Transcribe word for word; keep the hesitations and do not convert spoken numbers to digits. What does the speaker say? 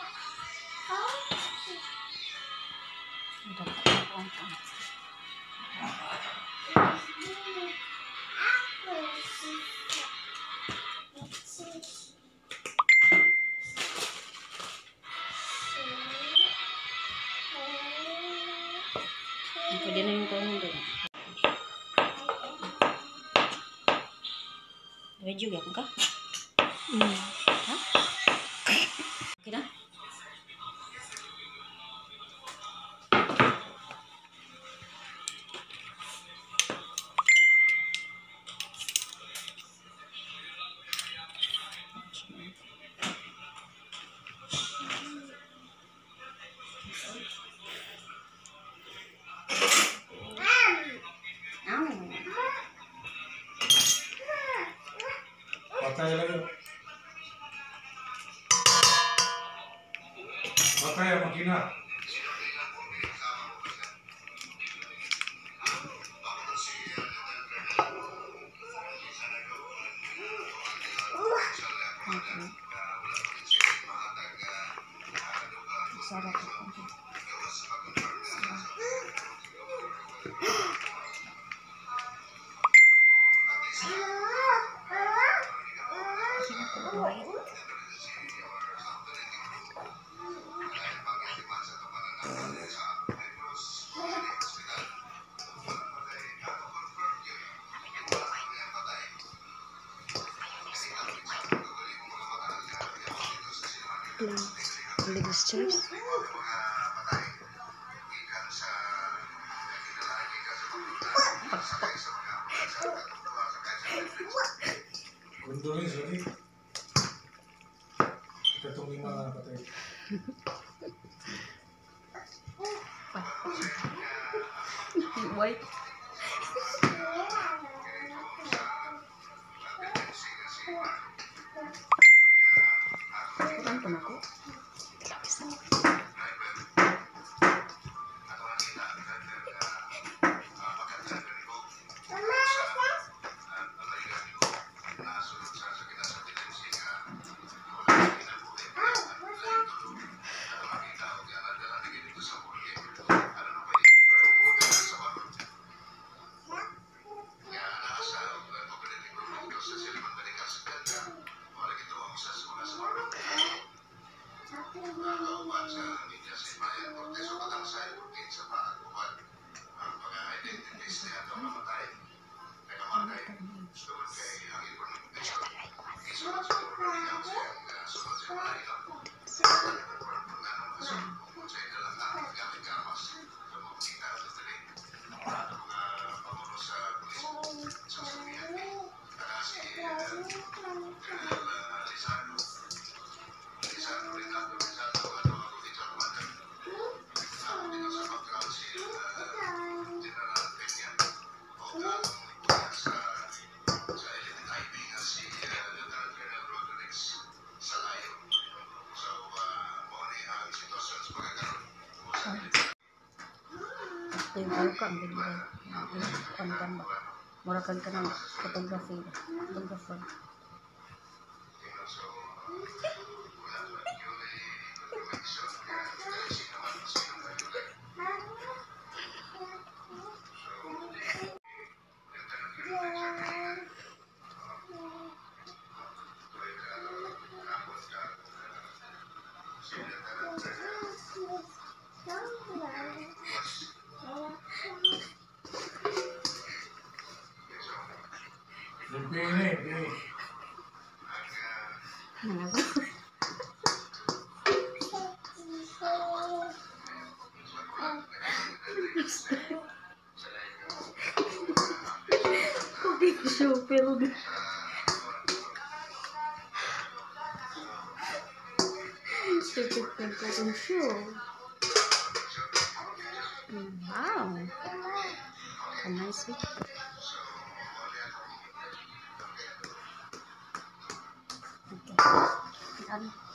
Pwede na yung kanin doon. Medyo gapon ka? Hmm. Ha? Okay na? Patay lang. Patay ang makina. Sarap ito. Ladies chairs. Kundo rin, sorry. Kita itong lima patay. White. Kurang pun aku. Tidak bisa. Yung bayo ka, ang bigay. Ano ka ba? Murakan ka ng photography. Photographer. Lebih ini, lebih. Kopi supir udah. Supir tempatan show. Wow, a nice week. Okay.